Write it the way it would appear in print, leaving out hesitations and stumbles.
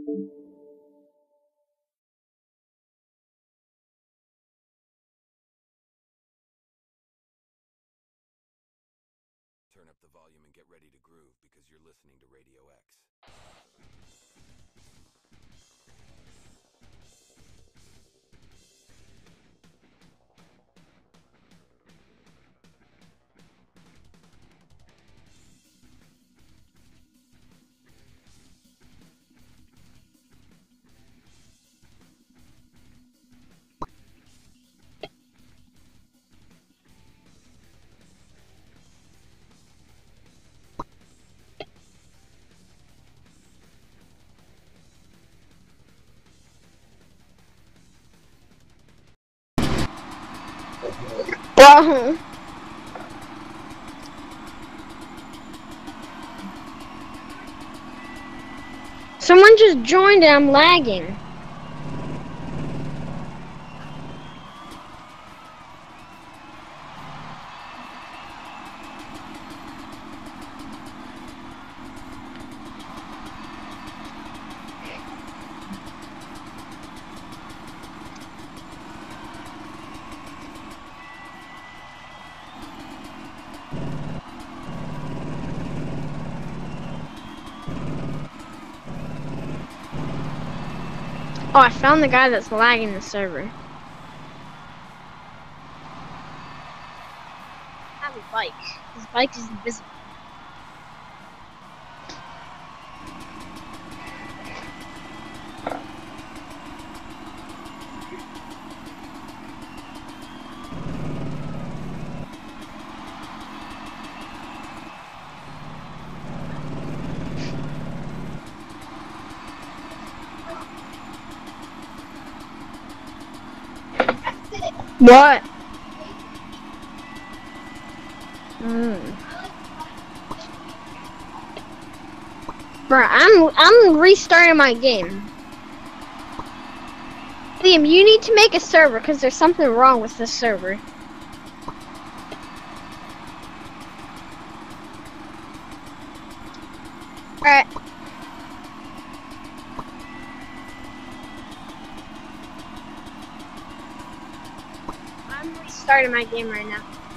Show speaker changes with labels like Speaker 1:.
Speaker 1: Turn up the volume and get ready to groove because you're listening to Radio X.
Speaker 2: Bro. Someone just joined and I'm lagging. Oh, I found the guy that's lagging the server. I have a bike. His bike is invisible. What? Bro, I'm restarting my game. Liam, you need to make a server because there's something wrong with this server. Alright. I'm restarting my game right now.